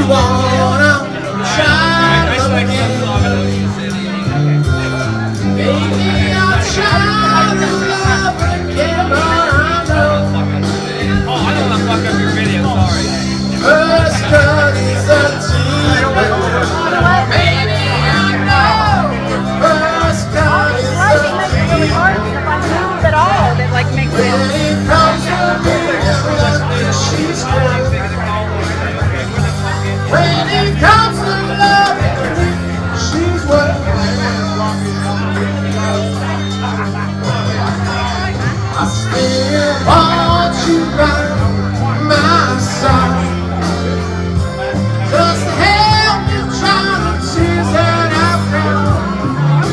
you wanna try to love again? Baby, I'll try to love again, but I know. Oh, I don't want to fuck up your video, sorry. First cut is a team. Baby, I know. First cut is a team. At all that like makes When it comes to me, she's good. When it comes to love, she's what I still want you by my side. Just to help you dry the tears that I've cried.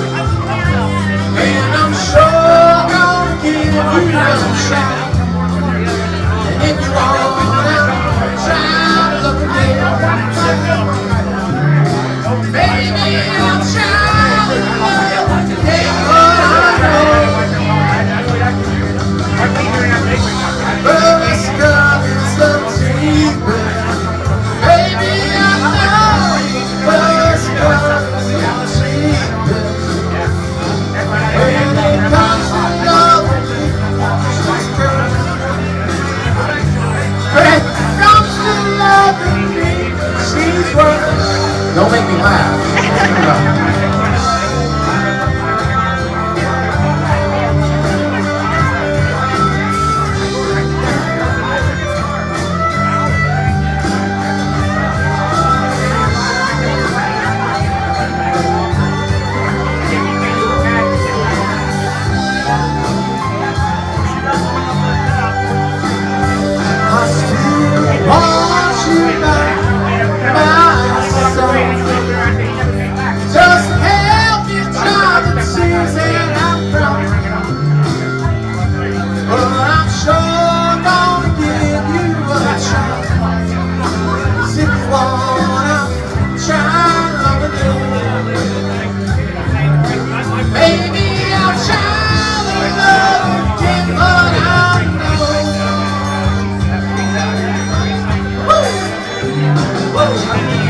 And I'm sure gonna give you a shot. And if you wanna try to love again, baby, I'll try to love again, but I know first love is the deeper. Baby, I know first love is the deeper. When it comes to love, she's good. When it comes to loving me, she's worth. Don't make me laugh. I still want you by my side. Just help me dry the tears that I've cried. But I'm sure gonna give you a chance. 'Cause if you wanna try love again, maybe I'll try to love again, but I know. Woo! Woo!